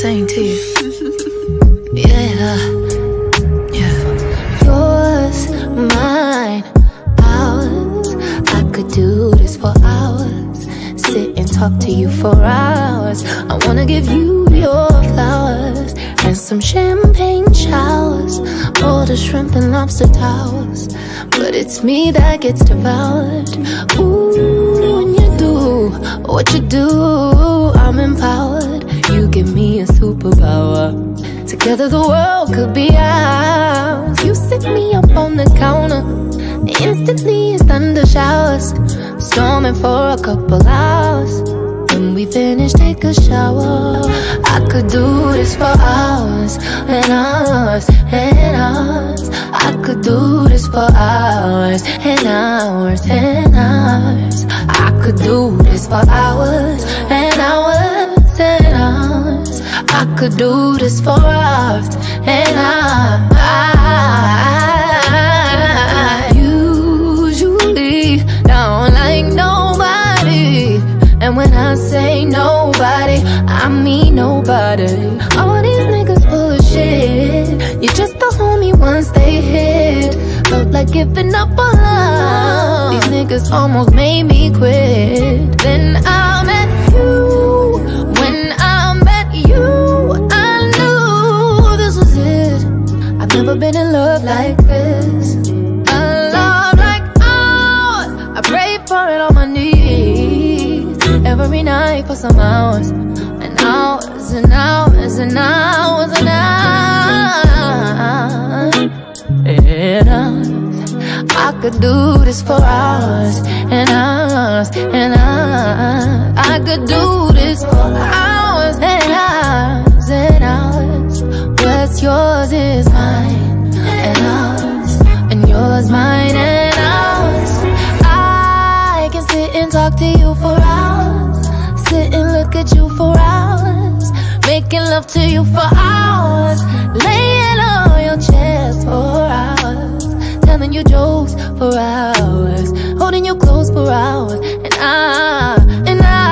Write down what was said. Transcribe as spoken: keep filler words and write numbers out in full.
saying to you. Yeah, yeah. Yours, mine, ours. I could do this for hours. Sit and talk to you for hours. I wanna give you your flowers and some champagne showers, all the shrimp and lobster towers. But it's me that gets devoured. Ooh, when you do what you do, I'm empowered. You give me a superpower. Together the world could be ours. You sit me up on the counter, instantly it's thunder showers, storming for a couple hours. When we finish, take a shower. I could do this for hours and hours and hours. I could do this for hours and hours and hours. I could do this for hours and hours and hours. I could do this for hours and hours. Usually don't like nobody, and when I say nobody, I mean nobody. All these niggas full of shit. You're just a homie once they hit. Felt like giving up on love. These niggas almost made me quit. Then I met you. When I met you, I knew this was it. I've never been in love like this. A love like ours. I pray for it on my knees every night for some hours and hours and hours and hours and hours and hours. I could do this for hours and hours and hours. I could do this for hours and hours and hours. What's yours is mine and ours, and yours mine and ours. I can sit and talk to you for hours, sit and look at you for hours, making love to you for hours, laying on your chest for hours, telling you jokes for hours, holding you close for hours, and I, and I